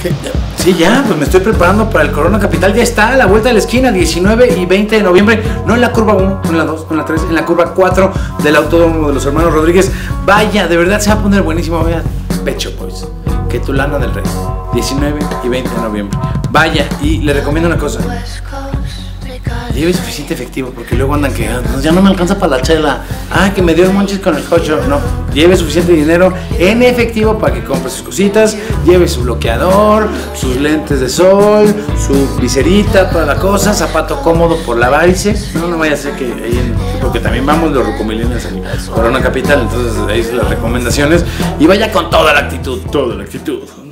Sí, ya, pues me estoy preparando para el Corona Capital. Ya está a la vuelta de la esquina, 19 y 20 de noviembre. No en la curva 1, no en la 2, no en la 3, en la curva 4 del Autódromo de los Hermanos Rodríguez. Vaya, de verdad se va a poner buenísimo. Vaya, Pecho Boys, que tu lana del rey. 19 y 20 de noviembre. Vaya, y le recomiendo una cosa. Lleve suficiente efectivo, porque luego andan que ya no me alcanza para la chela. Que me dio monchis con el cocho. No, lleve suficiente dinero en efectivo para que compre sus cositas. Lleve su bloqueador, sus lentes de sol, su viserita, toda la cosa, zapato cómodo por la varice. No vaya a ser que ahí, porque también vamos los rucomilenios en Corona Capital, entonces ahí son las recomendaciones. Y vaya con toda la actitud, toda la actitud.